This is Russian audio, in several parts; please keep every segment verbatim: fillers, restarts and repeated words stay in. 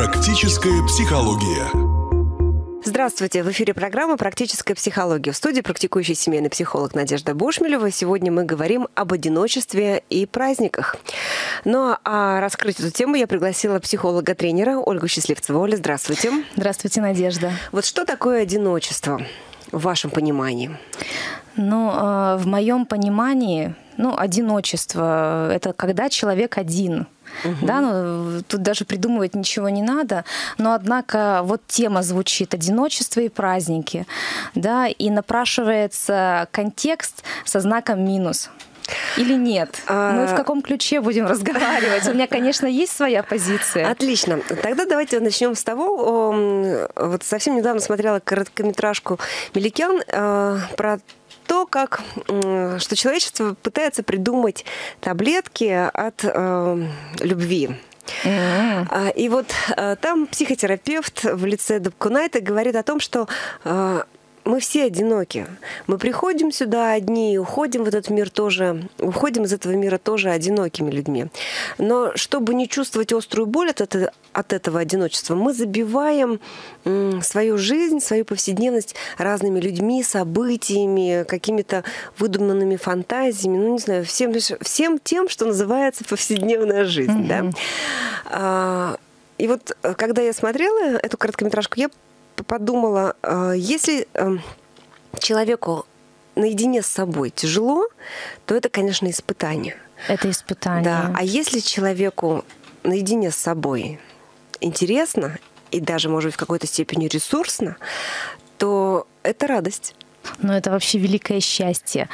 Практическая психология. Здравствуйте! В эфире программа «Практическая психология». В студии практикующий семейный психолог Надежда Бушмелева. Сегодня мы говорим об одиночестве и праздниках. Ну а раскрыть эту тему я пригласила психолога-тренера Ольгу Счастливцеву. Оля, здравствуйте. Здравствуйте, Надежда. Вот что такое одиночество в вашем понимании? Ну, в моем понимании, ну, одиночество – это когда человек один. Угу. Да, ну, тут даже придумывать ничего не надо, но однако вот тема звучит «одиночество и праздники», да, и напрашивается контекст со знаком минус. Или нет? А... Мы в каком ключе будем разговаривать? У меня, конечно, есть своя позиция. Отлично. Тогда давайте начнем с того. Вот совсем недавно смотрела короткометражку «Меликян» про то, как, что человечество пытается придумать таблетки от э, любви. Mm-hmm. И вот там психотерапевт в лице Дапкунайта говорит о том, что э, мы все одиноки. Мы приходим сюда одни, уходим в этот мир тоже, уходим из этого мира тоже одинокими людьми. Но чтобы не чувствовать острую боль от этого, от этого одиночества, мы забиваем свою жизнь, свою повседневность разными людьми, событиями, какими-то выдуманными фантазиями, ну, не знаю, всем, всем тем, что называется повседневная жизнь. Mm-hmm. Да? И вот когда я смотрела эту короткометражку, я подумала, если человеку наедине с собой тяжело, то это, конечно, испытание. Это испытание. Да. А если человеку наедине с собой интересно и даже, может быть, в какой-то степени ресурсно, то это радость. Ну, это вообще великое счастье.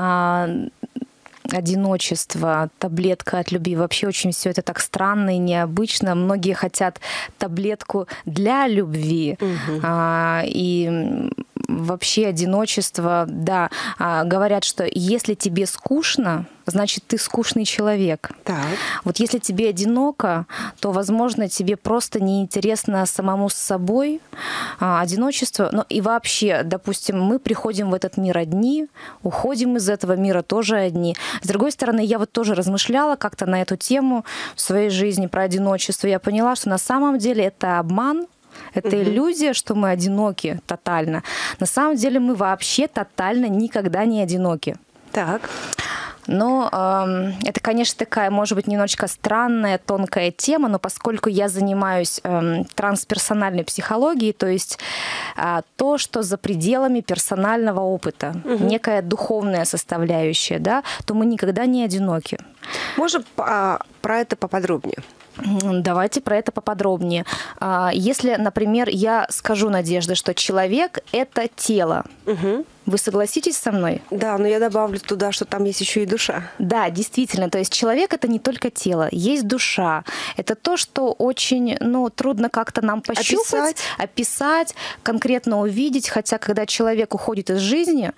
Одиночество, таблетка от любви. Вообще очень все это так странно и необычно. Многие хотят таблетку для любви. Угу. А, и вообще одиночество, да, а, говорят, что если тебе скучно, значит, ты скучный человек. Так. Вот если тебе одиноко, то, возможно, тебе просто неинтересно самому с собой. А, одиночество. Ну и вообще, допустим, мы приходим в этот мир одни, уходим из этого мира тоже одни. С другой стороны, я вот тоже размышляла как-то на эту тему в своей жизни про одиночество. Я поняла, что на самом деле это обман. Это угу. иллюзия, что мы одиноки тотально. На самом деле мы вообще тотально никогда не одиноки. Так. Но э, это, конечно, такая, может быть, немножечко странная, тонкая тема, но поскольку я занимаюсь э, трансперсональной психологией, то есть э, то, что за пределами персонального опыта, угу. некая духовная составляющая, да, то мы никогда не одиноки. Можно а, про это поподробнее? Давайте про это поподробнее. Если, например, я скажу, Надежда, что человек — это тело, угу. вы согласитесь со мной? Да, но я добавлю туда, что там есть еще и душа. Да, действительно. То есть человек — это не только тело, есть душа. Это то, что очень, ну, трудно как-то нам пощупать, описать, описать конкретно увидеть. Хотя, когда человек уходит из жизни,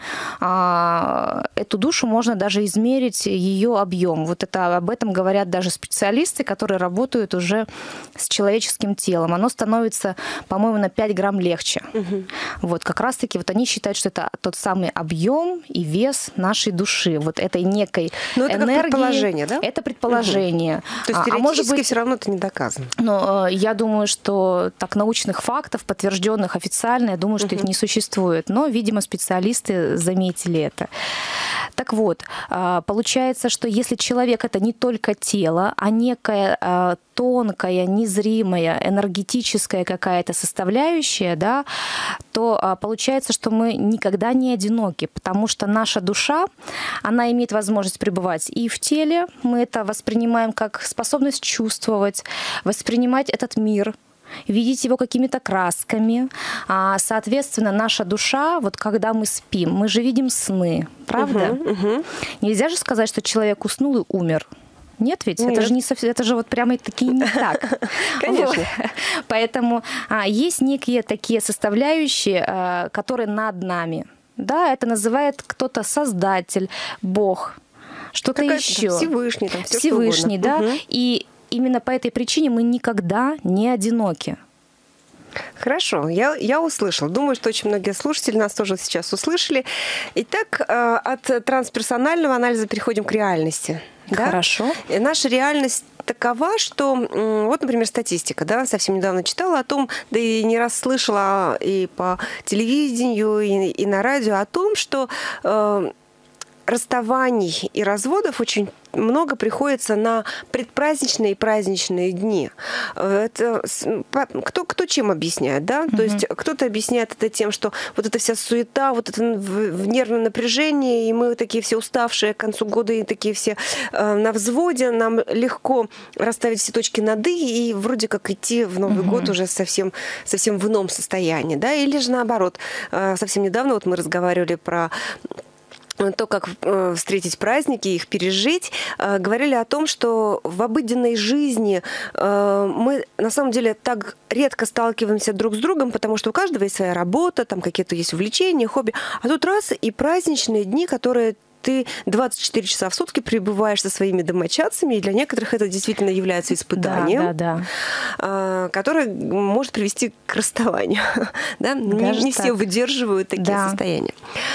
эту душу можно даже измерить, ее объем. Вот это, об этом говорят даже специалисты, которые работают уже с человеческим телом. Оно становится, по-моему, на пять грамм легче. Угу. Вот как раз-таки вот они считают, что это тот самый объем и вес нашей души, вот этой некой Но это энергии. Это предположение, да? Это предположение. Угу. То есть теоретически а может быть, все равно это не доказано. Но я думаю, что так научных фактов, подтвержденных официально, я думаю, что угу. их не существует. Но, видимо, специалисты заметили это. Так вот, получается, что если человек — это не только тело, а некая тонкая, незримая, энергетическая какая-то составляющая, да, то получается, что мы никогда не одиноки, потому что наша душа, она имеет возможность пребывать и в теле, мы это воспринимаем как способность чувствовать, воспринимать этот мир, видеть его какими-то красками. А, соответственно, наша душа, вот когда мы спим, мы же видим сны, правда? Угу, угу. Нельзя же сказать, что человек уснул и умер. Нет ведь? Нет. Это же не совсем, это же вот прямо таки не так. Конечно. Вот. Поэтому а, есть некие такие составляющие, а, которые над нами. Да, это называет кто-то Создатель, Бог, что-то еще. Всевышний, там, все Всевышний, да. Угу. И именно по этой причине мы никогда не одиноки. Хорошо, я, я услышала. Думаю, что очень многие слушатели нас тоже сейчас услышали. Итак, от трансперсонального анализа переходим к реальности. Да? Хорошо. И наша реальность такова, что вот, например, статистика, да, совсем недавно читала о том, да и не раз слышала и по телевидению, и, и на радио о том, что э, расставаний и разводов очень много приходится на предпраздничные и праздничные дни. Это кто, кто чем объясняет, да? Mm-hmm. То есть кто-то объясняет это тем, что вот эта вся суета, вот это в нервном напряжении, и мы такие все уставшие к концу года, и такие все э, на взводе, нам легко расставить все точки над «и», и вроде как идти в Новый mm-hmm. год уже совсем, совсем в ином состоянии, да? Или же наоборот. Э, совсем недавно вот мы разговаривали про то, как э, встретить праздники, их пережить, э, говорили о том, что в обыденной жизни э, мы на самом деле так редко сталкиваемся друг с другом, потому что у каждого есть своя работа, там какие-то есть увлечения, хобби. А тут раз и праздничные дни, которые ты двадцать четыре часа в сутки пребываешь со своими домочадцами, и для некоторых это действительно является испытанием, да, да, да. которое может привести к расставанию. Да? Не, не все выдерживают такие да. состояния.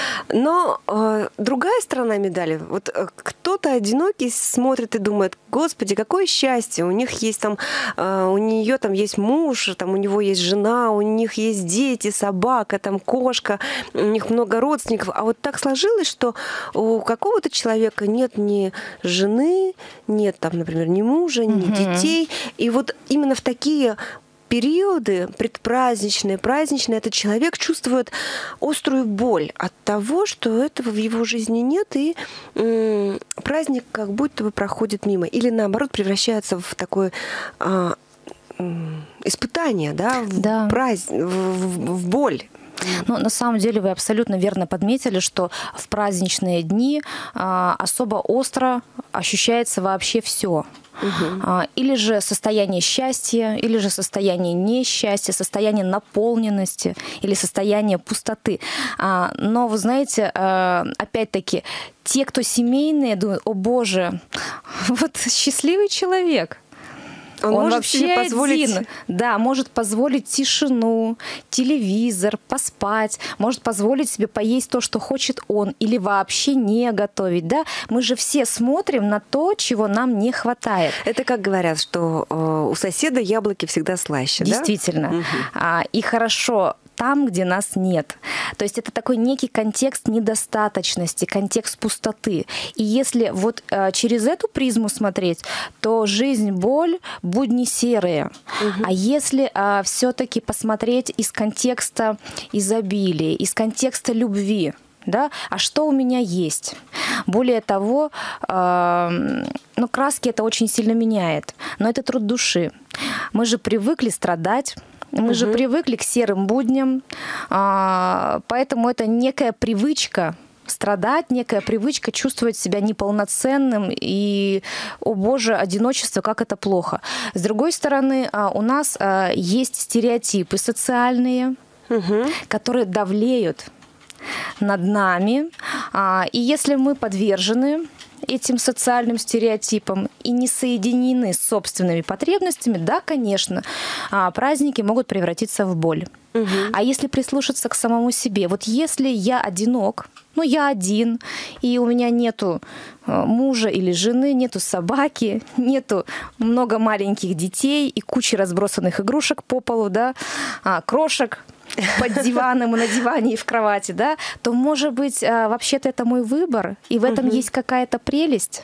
Но э, другая сторона медали. Вот э, кто-то одинокий смотрит и думает: Господи, какое счастье! У них есть там, э, у нее там есть муж, там у него есть жена, у них есть дети, собака, там кошка, у них много родственников. А вот так сложилось, что у какого-то человека нет ни жены, нет там, например, ни мужа, ни угу. детей. И вот именно в такие периоды предпраздничные, праздничные, этот человек чувствует острую боль от того, что этого в его жизни нет, и м- праздник как будто бы проходит мимо. Или наоборот превращается в такое а, м- испытание, да, в, да. Празд... в, в, в боль. Ну, на самом деле вы абсолютно верно подметили, что в праздничные дни а, особо остро ощущается вообще все. Угу. Или же состояние счастья, или же состояние несчастья, состояние наполненности или состояние пустоты. Но вы знаете, опять-таки, те, кто семейные, думают: о боже, вот счастливый человек. Он, Он может вообще себе позволить... один, да, может позволить тишину, телевизор, поспать, может позволить себе поесть то, что хочет он, или вообще не готовить, да. Мы же все смотрим на то, чего нам не хватает. Это как говорят, что э, у соседа яблоки всегда слаще, действительно. Да? Угу. А, и хорошо там, где нас нет. То есть это такой некий контекст недостаточности, контекст пустоты. И если вот э, через эту призму смотреть, то жизнь, боль, будни серые. Угу. А если э, все-таки посмотреть из контекста изобилия, из контекста любви, да, а что у меня есть? Более того, э, ну, краски это очень сильно меняет, но это труд души. Мы же привыкли страдать. Мы угу. же привыкли к серым будням, поэтому это некая привычка страдать, некая привычка чувствовать себя неполноценным и, о боже, одиночество, как это плохо. С другой стороны, у нас есть стереотипы социальные, угу. которые давлеют над нами, и если мы подвержены этим социальным стереотипам и не соединены с собственными потребностями, да, конечно, праздники могут превратиться в боль. Угу. А если прислушаться к самому себе, вот если я одинок, ну я один, и у меня нету мужа или жены, нету собаки, нету много маленьких детей и кучи разбросанных игрушек по полу, да, крошек под диваном и на диване и в кровати, да, то, может быть, вообще-то это мой выбор, и в этом угу. есть какая-то прелесть.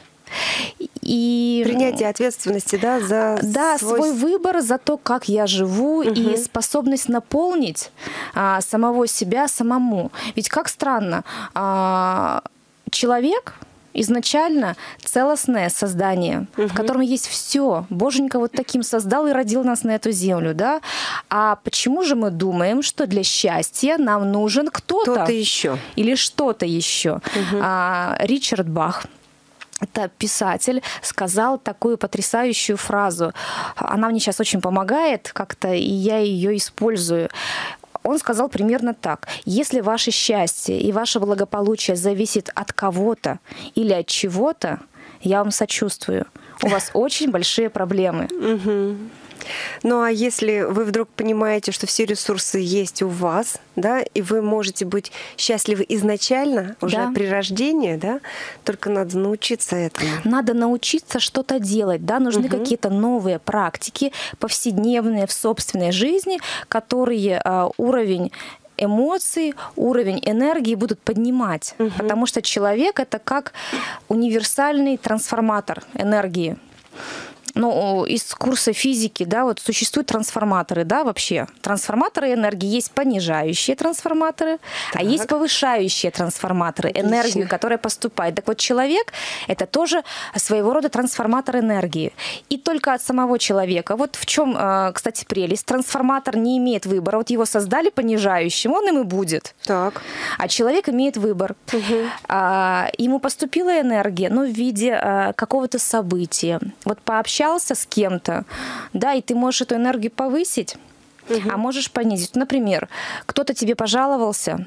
И принятие ответственности, да, за да, свой... свой выбор, за то, как я живу, угу. и способность наполнить а, самого себя самому. Ведь как странно, а, человек изначально целостное создание, угу. в котором есть все. Боженька вот таким создал и родил нас на эту землю, да? А почему же мы думаем, что для счастья нам нужен кто-то? Кто-то еще. Или что-то еще? Угу. А, Ричард Бах, это писатель, сказал такую потрясающую фразу. Она мне сейчас очень помогает как-то, и я ее использую. Он сказал примерно так: если ваше счастье и ваше благополучие зависит от кого-то или от чего-то, я вам сочувствую. У вас очень большие проблемы. Ну а если вы вдруг понимаете, что все ресурсы есть у вас, да, и вы можете быть счастливы изначально, уже Да. при рождении, да, только надо научиться этому. Надо научиться что-то делать, да, нужны Мгм. какие-то новые практики, повседневные в собственной жизни, которые а, уровень эмоций, уровень энергии будут поднимать. Мгм. Потому что человек — это как универсальный трансформатор энергии. Ну, из курса физики, да, вот существуют трансформаторы, да, вообще. Трансформаторы энергии есть понижающие трансформаторы, Так. а есть повышающие трансформаторы, Отлично. энергию, которая поступает. Так вот, человек — это тоже своего рода трансформатор энергии. И только от самого человека. Вот в чем, кстати, прелесть. Трансформатор не имеет выбора. Вот его создали понижающим, он им и будет. Так. А человек имеет выбор. Мгм. А, ему поступила энергия, но в виде а, какого-то события. Вот пообщался с кем-то, да, и ты можешь эту энергию повысить, а можешь понизить. Например, кто-то тебе пожаловался,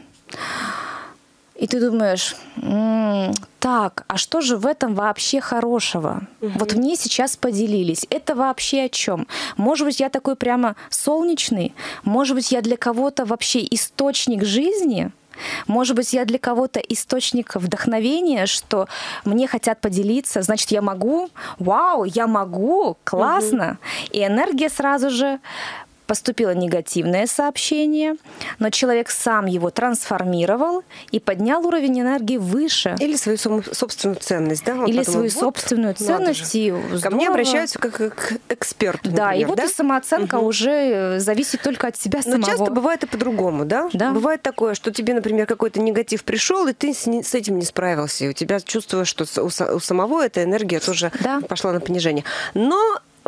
и ты думаешь, «М, так, а что же в этом вообще хорошего? Вот мне сейчас поделились. Это вообще о чем? Может быть, я такой прямо солнечный? Может быть, я для кого-то вообще источник жизни? Может быть, я для кого-то источник вдохновения, что мне хотят поделиться, значит, я могу? Вау, я могу! Классно! И энергия сразу же... Поступило негативное сообщение, но человек сам его трансформировал и поднял уровень энергии выше. Или свою саму- собственную ценность, да? Он Или подумал, свою вот, собственную надо ценность. же. И Ко мне здорово. обращаются как к эксперту, Да, и например, вот да? и самооценка Мгм. уже зависит только от себя Но самого. часто бывает и по-другому, да? Да. Бывает такое, что тебе, например, какой-то негатив пришел, и ты с, не- с этим не справился. И у тебя чувствуешь, что с- у, са- у самого эта энергия тоже Да. пошла на понижение. Но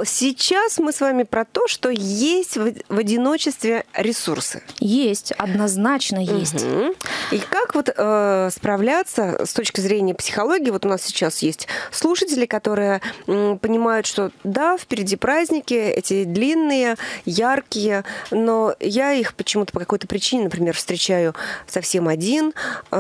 сейчас мы с вами про то, что есть в, в одиночестве ресурсы. Есть, однозначно есть. Мгм. И как вот э, справляться с точки зрения психологии? Вот у нас сейчас есть слушатели, которые м, понимают, что да, впереди праздники, эти длинные, яркие, но я их почему-то по какой-то причине, например, встречаю совсем один.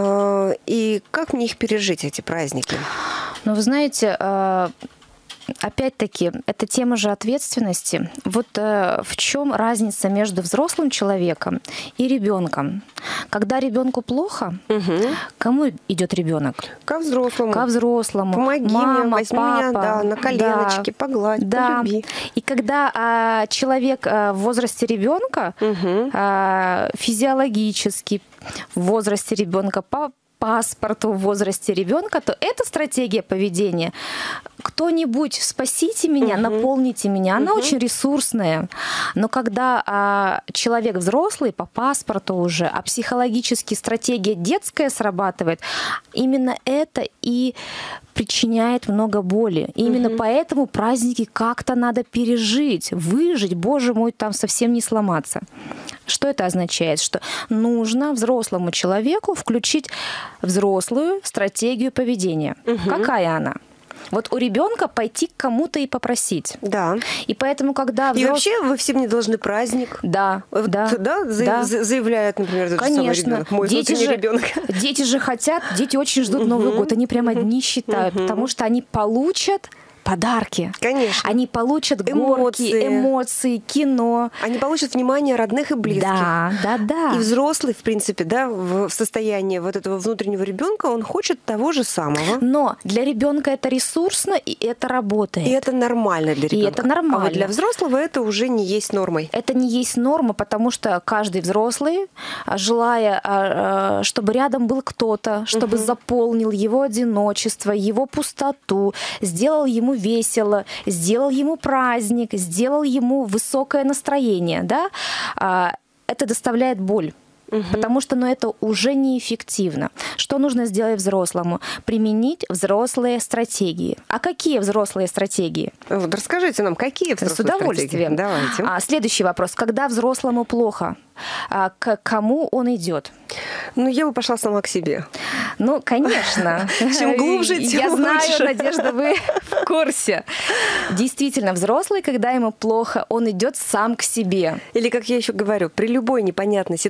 Э, и как мне их пережить, эти праздники? Но вы знаете, э, опять-таки, это тема же ответственности. Вот э, в чем разница между взрослым человеком и ребенком? Когда ребенку плохо, Мгм. кому идет ребенок? Ко взрослому. Ко взрослому. Помоги мне, Мама, возьми меня, папа. да, на коленочки, погладь, Да. полюби. И когда а, человек а, в возрасте ребенка, Мгм. а, физиологически в возрасте ребенка, по паспорту в возрасте ребенка, то эта стратегия поведения «кто-нибудь спасите меня, Мгм. наполните меня», она Мгм. очень ресурсная. Но когда а, человек взрослый по паспорту уже, а психологически стратегия детская срабатывает, именно это и причиняет много боли. И именно Мгм. поэтому праздники как-то надо пережить, выжить, боже мой, там совсем не сломаться. Что это означает? Что нужно взрослому человеку включить взрослую стратегию поведения. Мгм. Какая она? Вот у ребенка пойти к кому-то и попросить. Да. И поэтому, когда И взрос- вообще вы все мне должны праздник. Да, Вот, да, да, за- да. за- заявляет, например, тот же самый Конечно, ребенок, мой дети внутренний же, ребенок. дети же хотят, дети очень ждут Новый год, они прямо дни считают, Мгм. потому что они получат подарки. Конечно. Они получат горки, Эмоции. эмоции, кино. Они получат внимание родных и близких. Да, да, да. И взрослый, в принципе, да, в в состоянии вот этого внутреннего ребенка, он хочет того же самого. Но для ребенка это ресурсно, и это работает. И это нормально для И ребенка. это нормально. А вот для взрослого это уже не есть нормой. Это не есть норма, потому что каждый взрослый, а, желая, а, а, чтобы рядом был кто-то, чтобы Мгм. заполнил его одиночество, его пустоту, сделал ему весело, сделал ему праздник, сделал ему высокое настроение, да, а, это доставляет боль. Потому что ну, это уже неэффективно. Что нужно сделать взрослому? Применить взрослые стратегии. А какие взрослые стратегии? Вот расскажите нам, какие С взрослые удовольствием. стратегии? Давайте. А, следующий вопрос. Когда взрослому плохо, а, к кому он идет? Ну, я бы пошла сама к себе. Ну, конечно. Чем глубже, тем Я знаю, лучше. Надежда, вы в курсе. Действительно, взрослый, когда ему плохо, он идет сам к себе. Или, как я еще говорю, при любой непонятной ситуации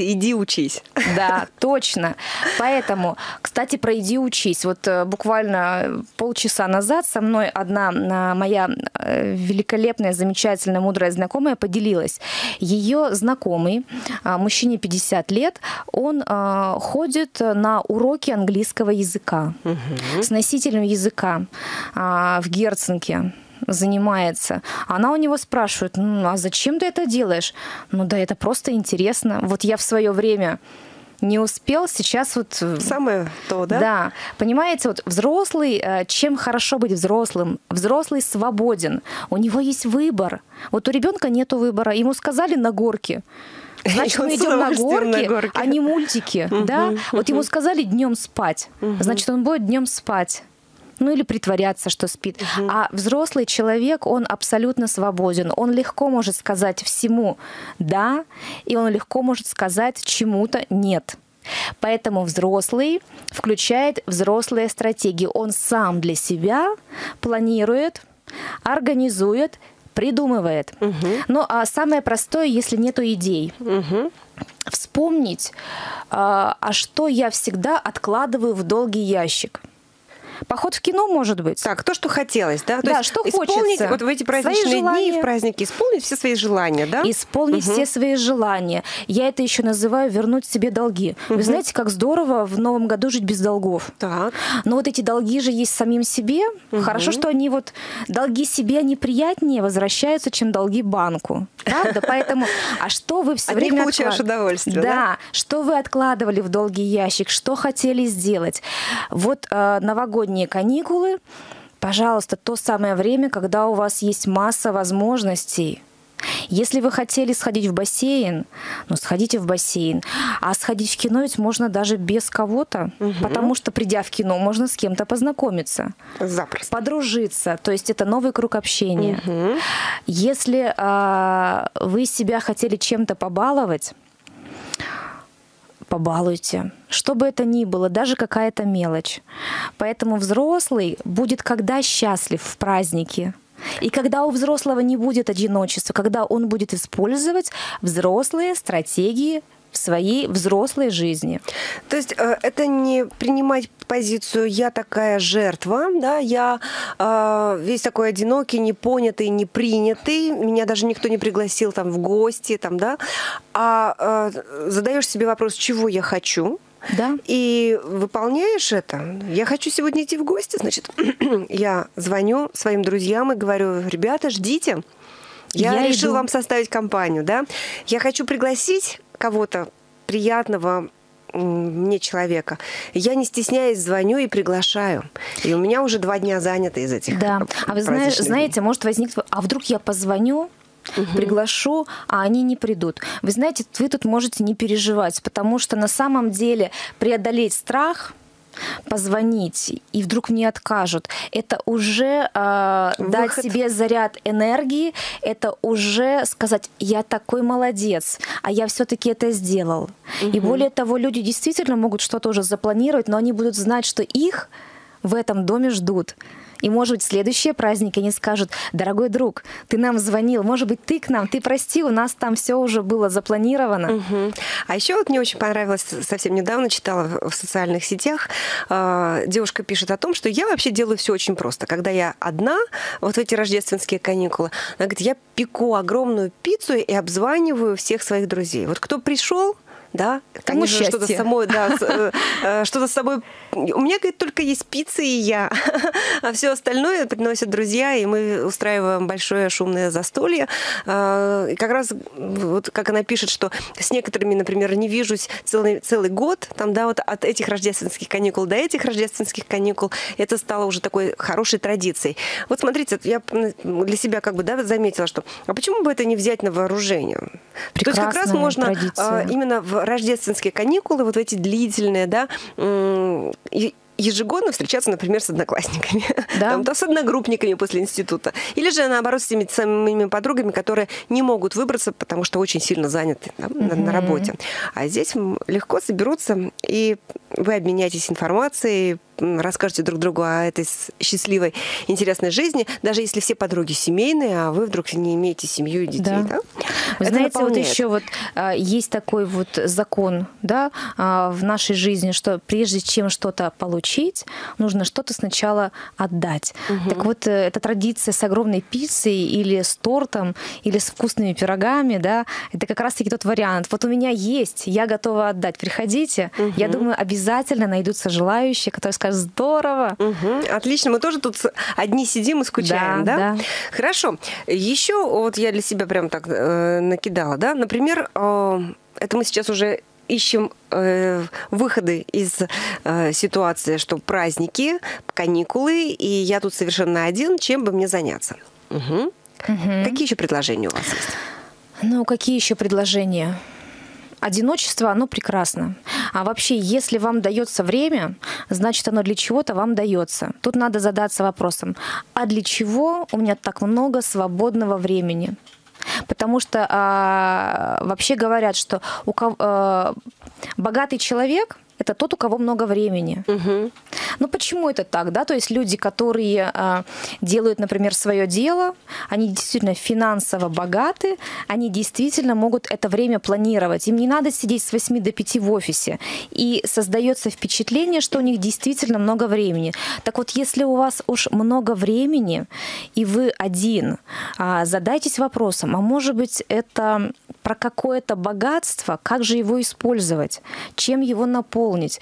иди учись. Да, точно. Поэтому, кстати, про «иди учись». Вот буквально полчаса назад со мной одна моя великолепная, замечательная, мудрая знакомая поделилась. Ее знакомый, мужчине пятьдесят лет, он ходит на уроки английского языка угу. с носителем языка в Герценке. Занимается. Она у него спрашивает: ну, а зачем ты это делаешь? Ну да, это просто интересно. Вот я в свое время не успел, сейчас вот... Самое то, да? Да. Понимаете, вот взрослый, чем хорошо быть взрослым? Взрослый свободен. У него есть выбор. Вот у ребенка нету выбора. Ему сказали на горке. Значит, мы идем на горки, на горки, а не мультики. Uh-huh, да? Uh-huh. Вот ему сказали днем спать. Uh-huh. Значит, он будет днем спать. Ну или притворяться, что спит. Угу. А взрослый человек, он абсолютно свободен. Он легко может сказать всему «да», и он легко может сказать чему-то «нет». Поэтому взрослый включает взрослые стратегии. Он сам для себя планирует, организует, придумывает. Угу. Ну а самое простое, если нету идей. Угу. Вспомнить, а что я всегда откладываю в долгий ящик. Поход в кино, может быть. Так, то, что хотелось, да? То да, есть что исполнить хочется. Вот в эти праздничные дни и в праздники, исполнить все свои желания, да? Исполнить угу. все свои желания. Я это еще называю вернуть себе долги. Угу. Вы знаете, как здорово в Новом году жить без долгов. Так. Но вот эти долги же есть самим себе. Угу. Хорошо, что они вот... Долги себе, они приятнее возвращаются, чем долги банку. Правда? Поэтому... А что вы все От время... них получаешь удовольствие, да? Да. Что вы откладывали в долгий ящик? Что хотели сделать? Вот э, новогодний каникулы, пожалуйста, то самое время, когда у вас есть масса возможностей. Если вы хотели сходить в бассейн, ну, сходите в бассейн. А сходить в кино ведь можно даже без кого-то, угу. потому что, придя в кино, можно с кем-то познакомиться. Запросто. Подружиться. То есть это новый круг общения. Угу. Если а, вы себя хотели чем-то побаловать, побалуйте. Что бы это ни было, даже какая-то мелочь. Поэтому взрослый будет когда счастлив в празднике. И когда у взрослого не будет одиночества, когда он будет использовать взрослые стратегии в своей взрослой жизни. То есть э, это не принимать позицию «я такая жертва», да, я э, весь такой одинокий, непонятый, непринятый, меня даже никто не пригласил там в гости, там, да, а э, задаешь себе вопрос, чего я хочу, да. И выполняешь это. Я хочу сегодня идти в гости, значит, я звоню своим друзьям и говорю: ребята, ждите, я, я решил иду. Вам составить компанию, да, я хочу пригласить кого-то приятного мне человека. Я, не стесняясь, звоню и приглашаю. И у меня уже два дня занято из этих. Да. А вы знаете, знаете, может возникнуть, а вдруг я позвоню, угу. приглашу, а они не придут. Вы знаете, вы тут можете не переживать, потому что на самом деле преодолеть страх, позвонить, и вдруг мне откажут, это уже э, дать себе заряд энергии, это уже сказать: я такой молодец, а я все-таки это сделал. Угу. И более того, люди действительно могут что-то уже запланировать, но они будут знать, что их в этом доме ждут. И, может быть, в следующие праздники они скажут: дорогой друг, ты нам звонил, может быть, ты к нам, ты прости, у нас там все уже было запланировано. Угу. А еще вот мне очень понравилось, совсем недавно читала в социальных сетях, девушка пишет о том, что я вообще делаю все очень просто. Когда я одна, вот в эти рождественские каникулы, она говорит: я пеку огромную пиццу и обзваниваю всех своих друзей. Вот кто пришел, да, конечно, что-то с собой, да, что-то с собой. У меня, говорит, только есть пицца и я, а все остальное приносят друзья, и мы устраиваем большое шумное застолье. И как раз, вот как она пишет, что с некоторыми, например, не вижусь целый, целый год, там, да, вот от этих рождественских каникул до этих рождественских каникул, это стало уже такой хорошей традицией. Вот смотрите, я для себя как бы, да, заметила, что а почему бы это не взять на вооружение? Прекрасная То есть как раз можно традиция. Именно в рождественские каникулы, вот эти длительные, да, и ежегодно встречаться, например, с одноклассниками, Да. там, да, с одногруппниками после института. Или же, наоборот, с теми самыми подругами, которые не могут выбраться, потому что очень сильно заняты да, mm-hmm. на, на работе. А здесь легко соберутся, и вы обменяетесь информацией, расскажете друг другу о этой счастливой, интересной жизни, даже если все подруги семейные, а вы вдруг не имеете семью и детей. Да. Да? Вы Это знаете, наполняет. вот еще вот а, есть такой вот закон, да, а, в нашей жизни, что прежде чем что-то получить, нужно что-то сначала отдать. Угу. Так вот, эта традиция с огромной пиццей или с тортом, или с вкусными пирогами, да, это как раз-таки тот вариант. Вот у меня есть, я готова отдать. Приходите. Угу. Я думаю, обязательно найдутся желающие, которые скажут: здорово. Угу. Отлично. Мы тоже тут одни сидим и скучаем, да? Да, да. Хорошо. Еще вот я для себя прям так э, накидала, да. Например, э, это мы сейчас уже ищем э, выходы из э, ситуации, что праздники, каникулы, и я тут совершенно один, чем бы мне заняться? Угу. Угу. Какие еще предложения у вас есть? Ну, какие еще предложения? Одиночество, оно прекрасно. А вообще, если вам дается время, значит, оно для чего-то вам дается. Тут надо задаться вопросом: а для чего у меня так много свободного времени? Потому что а, вообще говорят, что у кого, а, богатый человек — это тот, у кого много времени. Угу. Ну почему это так? Да? То есть люди, которые а, делают, например, свое дело, они действительно финансово богаты, они действительно могут это время планировать. Им не надо сидеть с восьми до пяти в офисе. И создается впечатление, что у них действительно много времени. Так вот, если у вас уж много времени, и вы один, а, задайтесь вопросом, а может быть, это про какое-то богатство, как же его использовать, чем его наполнить.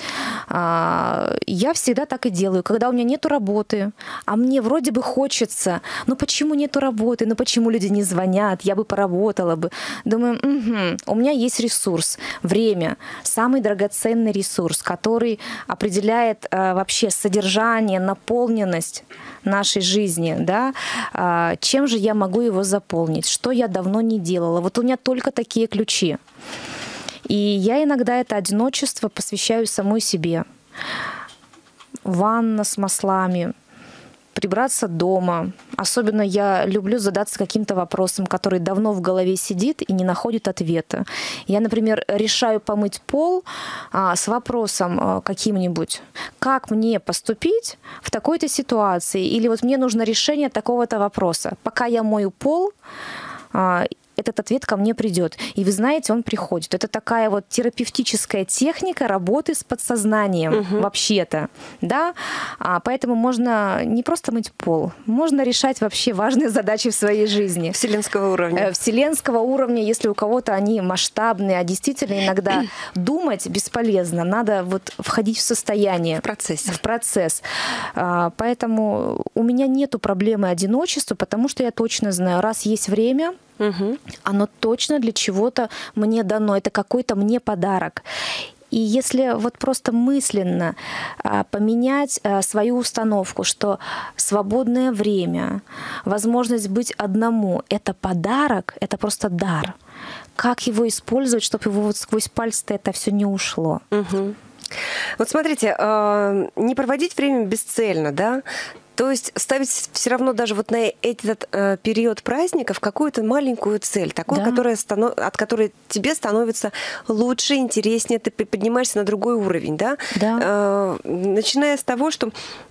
Я всегда так и делаю. Когда у меня нету работы, а мне вроде бы хочется, ну почему нету работы, ну почему люди не звонят, я бы поработала бы. Думаю, угу, у меня есть ресурс, время, самый драгоценный ресурс, который определяет вообще содержание, наполненность нашей жизни, да, чем же я могу его заполнить, что я давно не делала. Вот у меня только такие ключи. И я иногда это одиночество посвящаю самой себе. Ванна с маслами, прибраться дома. Особенно я люблю задаться каким-то вопросом, который давно в голове сидит и не находит ответа. Я, например, решаю помыть пол а, с вопросом а, каким-нибудь: как мне поступить в такой-то ситуации? Или вот мне нужно решение такого-то вопроса. Пока я мою пол, а, этот ответ ко мне придет. И вы знаете, он приходит. Это такая вот терапевтическая техника работы с подсознанием, угу. вообще-то. Да? А, поэтому можно не просто мыть пол, можно решать вообще важные задачи в своей жизни. Вселенского уровня. Вселенского уровня, если у кого-то они масштабные, а действительно иногда думать бесполезно. Надо вот входить в состояние. В процесс. В процесс. А, поэтому у меня нету проблемы одиночества, потому что я точно знаю, раз есть время, угу. оно точно для чего-то мне дано. Это какой-то мне подарок. И если вот просто мысленно а, поменять а, свою установку, что свободное время, возможность быть одному — это подарок, это просто дар. Как его использовать, чтобы его вот сквозь пальцы это все не ушло? Угу. Вот смотрите, э, не проводить время бесцельно, да? То есть ставить все равно даже вот на этот э, период праздников какую-то маленькую цель, такую, да. которая станов... от которой тебе становится лучше, интереснее, ты поднимаешься на другой уровень, да? Да. Э, начиная с того, что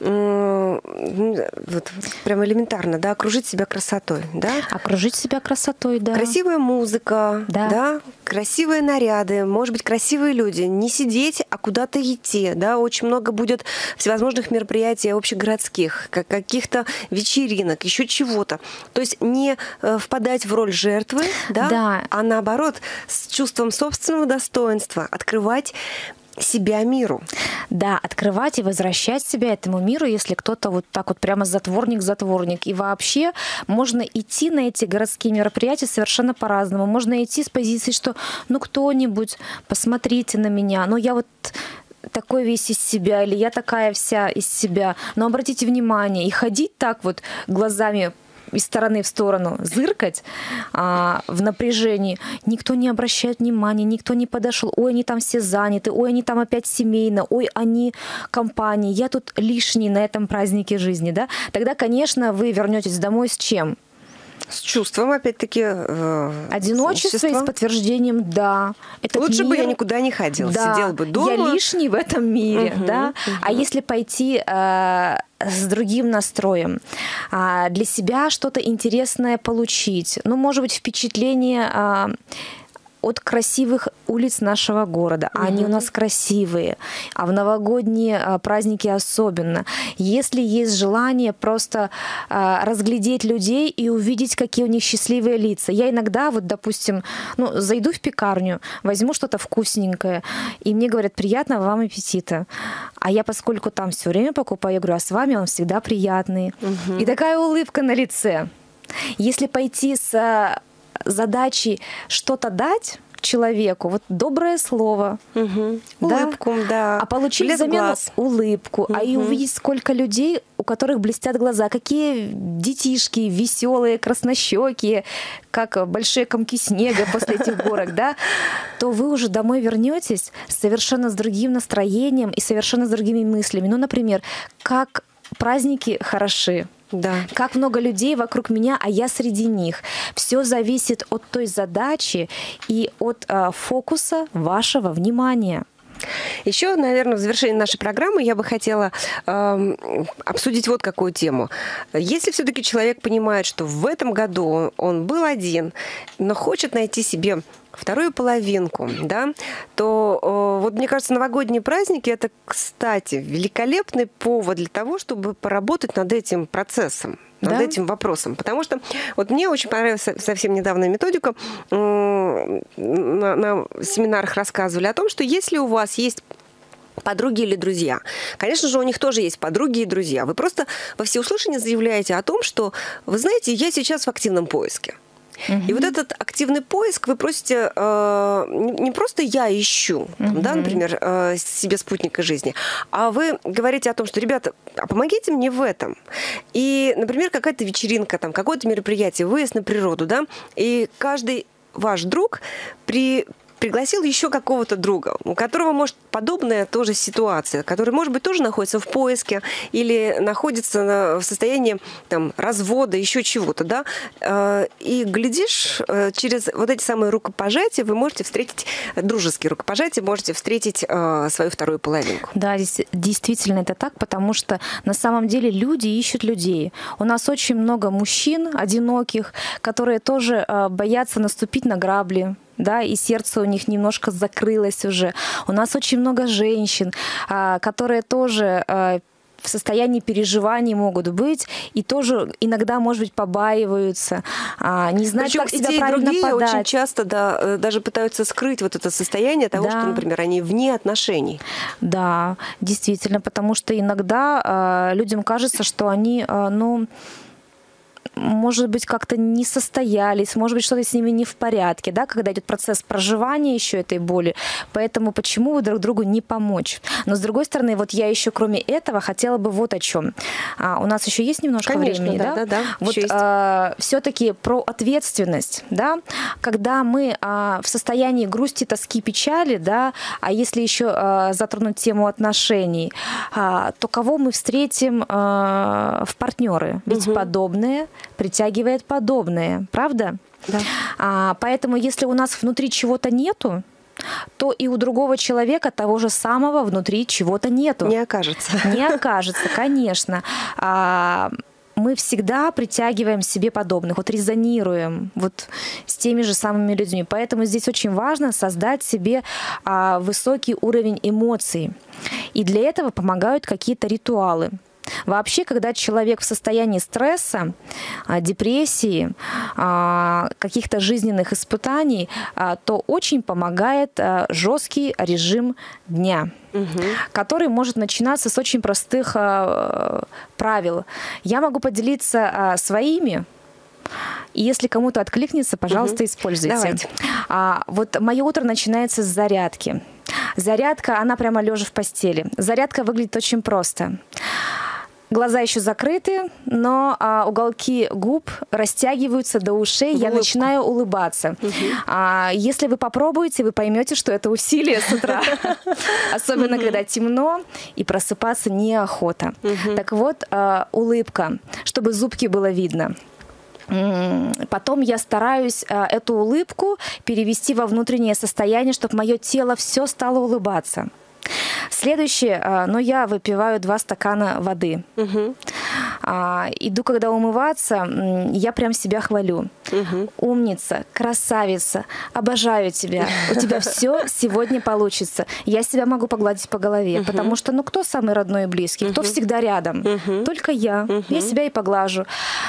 э, вот, прям элементарно, да, окружить себя красотой, да? Окружить себя красотой, да. Красивая музыка, да. да, красивые наряды, может быть, красивые люди. Не сидеть, а куда-то идти, да? Очень много будет всевозможных мероприятий общегородских, каких-то вечеринок, еще чего-то. То есть не впадать в роль жертвы, да, да. а наоборот, с чувством собственного достоинства открывать себя миру. Да, открывать и возвращать себя этому миру, если кто-то вот так вот прямо затворник-затворник. И вообще можно идти на эти городские мероприятия совершенно по-разному. Можно идти с позиции, что ну кто-нибудь, посмотрите на меня, ну я вот такой весь из себя, или я такая вся из себя. Но обратите внимание, и ходить так вот глазами из стороны в сторону зыркать а, в напряжении. Никто не обращает внимания, никто не подошел. Ой, они там все заняты, ой, они там опять семейно, ой, они компании, я тут лишний на этом празднике жизни, да? Тогда, конечно, вы вернетесь домой с чем? С чувством, опять-таки, э, одиночество и с подтверждением, да. Этот Лучше мир, бы я никуда не ходила, да, сидела бы дома. Я лишний в этом мире, угу, да. Угу. А если пойти э, с другим настроем, э, для себя что-то интересное получить, ну, может быть, впечатление э, от красивых улиц нашего города. А угу. Они у нас красивые, а в новогодние праздники особенно. Если есть желание просто а, разглядеть людей и увидеть, какие у них счастливые лица. Я иногда, вот, допустим, ну, зайду в пекарню, возьму что-то вкусненькое, и мне говорят: приятного вам аппетита. А я, поскольку там все время покупаю, я говорю: а с вами он всегда приятный. Угу. И такая улыбка на лице. Если пойти с задачей что-то дать человеку, вот доброе слово, угу. да? Улыбку, да. А получить Блеск взамен глаз. улыбку, угу. а и увидеть, сколько людей, у которых блестят глаза, какие детишки веселые, краснощекие, как большие комки снега после этих горок, да, то вы уже домой вернетесь совершенно с другим настроением и совершенно с другими мыслями. Ну, например, как праздники хороши. Да. Как много людей вокруг меня, а я среди них. Все зависит от той задачи и от э, фокуса вашего внимания. Еще, наверное, в завершении нашей программы я бы хотела э, обсудить вот какую тему. Если все-таки человек понимает, что в этом году он, он был один, но хочет найти себе вторую половинку, да, то э, вот мне кажется, новогодние праздники — это, кстати, великолепный повод для того, чтобы поработать над этим процессом, над да? этим вопросом. Потому что вот мне очень понравилась совсем недавно методика. Э, на, на семинарах рассказывали о том, что если у вас есть подруги или друзья. Конечно же, у них тоже есть подруги и друзья. Вы просто во всеуслышание заявляете о том, что, вы знаете, я сейчас в активном поиске. Uh-huh. И вот этот активный поиск вы просите э, не просто я ищу, uh-huh. да, например, э, себе спутника жизни, а вы говорите о том, что, ребята, а помогите мне в этом. И, например, какая-то вечеринка, там, какое-то мероприятие, выезд на природу, да, и каждый ваш друг при пригласил еще какого-то друга, у которого может подобная тоже ситуация, который, может быть, тоже находится в поиске или находится в состоянии там, развода, еще чего-то, да, и, глядишь, через вот эти самые рукопожатия вы можете встретить, дружеские рукопожатия, можете встретить свою вторую половинку. Да, действительно это так, потому что на самом деле люди ищут людей. У нас очень много мужчин одиноких, которые тоже боятся наступить на грабли, да, и сердце у них немножко закрылось уже. У нас очень много женщин, которые тоже в состоянии переживаний могут быть и тоже иногда, может быть, побаиваются, не знают, причем как себя и те, правильно и другие подать. Очень часто да, даже пытаются скрыть вот это состояние того, да. что, например, они вне отношений. Да, действительно, потому что иногда людям кажется, что они, ну, может быть, как-то не состоялись, может быть, что-то с ними не в порядке, да, когда идет процесс проживания еще этой боли. Поэтому почему вы друг другу не помочь? Но, с другой стороны, вот я еще, кроме этого, хотела бы вот о чем. А, у нас еще есть немножко Конечно, времени, да? да? да, да. Вот а, все-таки про ответственность, да, когда мы а, в состоянии грусти, тоски, печали, да, а если еще а, затронуть тему отношений, а, то кого мы встретим а, в партнеры? Ведь угу. подобные притягивает подобное, правда? Да. А, поэтому, если у нас внутри чего-то нету, то и у другого человека того же самого внутри чего-то нету. Не окажется. Не окажется, конечно. А, мы всегда притягиваем себе подобных, вот резонируем вот с теми же самыми людьми. Поэтому здесь очень важно создать себе а, высокий уровень эмоций. И для этого помогают какие-то ритуалы. Вообще, когда человек в состоянии стресса, депрессии, каких-то жизненных испытаний, то очень помогает жесткий режим дня, угу. который может начинаться с очень простых правил. Я могу поделиться своими. И если кому-то откликнется, пожалуйста, угу. используйте. Давайте. А, вот мое утро начинается с зарядки. Зарядка, она прямо лежа в постели. Зарядка выглядит очень просто. Глаза еще закрыты, но а, уголки губ растягиваются до ушей, я начинаю улыбаться. Угу. А, если вы попробуете, вы поймете, что это усилие с утра. Особенно, когда темно и просыпаться неохота. Так вот, улыбка, чтобы зубки было видно. Потом я стараюсь эту улыбку перевести во внутреннее состояние, чтобы мое тело все стало улыбаться. Следующее, но я выпиваю два стакана воды. Угу. Иду, когда умываться, я прям себя хвалю. Угу. Умница, красавица, обожаю тебя. У тебя все сегодня получится. Я себя могу погладить по голове, угу. потому что, ну, кто самый родной и близкий? Кто угу. всегда рядом? Угу. Только я. Угу. Я себя и поглажу.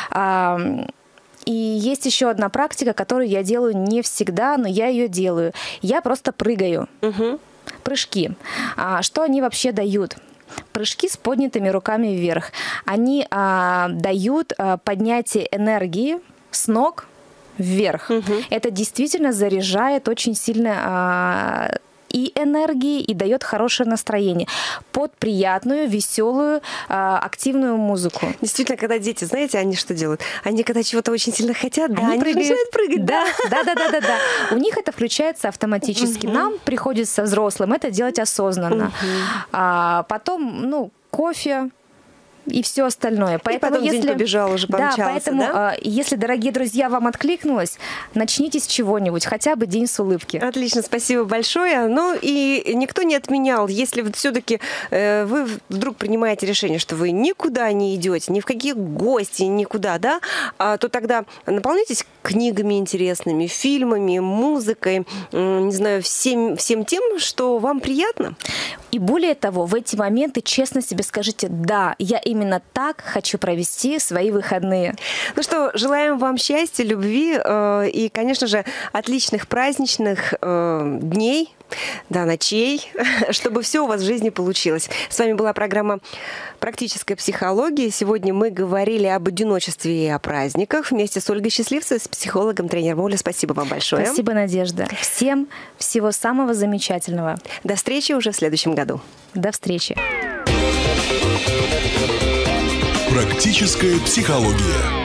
И есть еще одна практика, которую я делаю не всегда, но я ее делаю. Я просто прыгаю. Угу. Прыжки. А, что они вообще дают? Прыжки с поднятыми руками вверх. Они а, дают а, поднятие энергии с ног вверх. Угу. Это действительно заряжает очень сильно а, и энергии, и дает хорошее настроение под приятную, веселую, активную музыку. Действительно, когда дети, знаете, они что делают? Они когда чего-то очень сильно хотят, да, они, они начинают прыгать. Да, да, да, да, да, да. У них это включается автоматически. Угу. Нам приходится взрослым это делать осознанно. Угу. А потом, ну, кофе и все остальное. Поэтому, и потом если день побежал, уже помчался, да, поэтому, да? если, дорогие друзья, вам откликнулось, начните с чего-нибудь, хотя бы день с улыбки. Отлично, спасибо большое. Ну и никто не отменял, если вот все-таки э, вы вдруг принимаете решение, что вы никуда не идете, ни в какие гости, никуда, да, а, то тогда наполняйтесь книгами интересными, фильмами, музыкой, э, не знаю, всем, всем тем, что вам приятно. И более того, в эти моменты честно себе скажите: да, я именно так хочу провести свои выходные. Ну что, желаем вам счастья, любви э, и, конечно же, отличных праздничных э, дней, да, ночей, чтобы все у вас в жизни получилось. С вами была программа «Практическая психология». Сегодня мы говорили об одиночестве и о праздниках вместе с Ольгой Счастливцевой, с психологом, тренером Оля. Спасибо вам большое. Спасибо, Надежда. Всем всего самого замечательного. До встречи уже в следующем году. До встречи. Практическая психология.